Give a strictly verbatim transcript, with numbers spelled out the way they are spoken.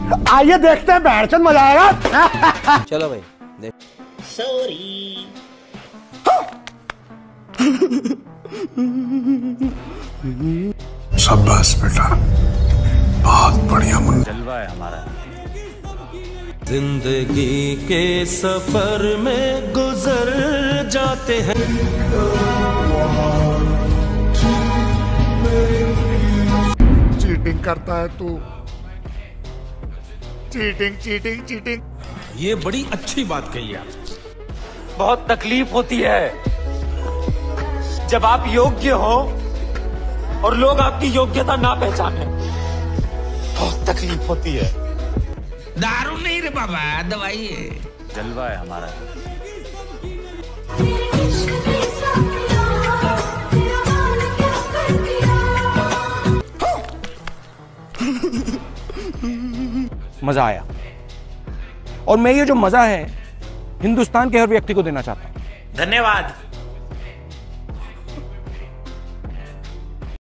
आइए देखते हैं, बैठचंद मजा आएगा। चलो भाई देख। सॉरी। शाबाश बेटा, बहुत बढ़िया मुन्ना। जलवा है हमारा। जिंदगी के सफर में गुजर जाते हैं। चीटिंग करता है तू, चीटिंग चीटिंग चीटिंग। ये बड़ी अच्छी बात कही आप। बहुत तकलीफ होती है जब आप योग्य हो और लोग आपकी योग्यता ना पहचाने। बहुत तकलीफ होती है। दारू नहीं रे बाबा, दवाई है। जलवा है हमारा। मजा आया, और मैं ये जो मजा है हिंदुस्तान के हर व्यक्ति को देना चाहता हूं। धन्यवाद।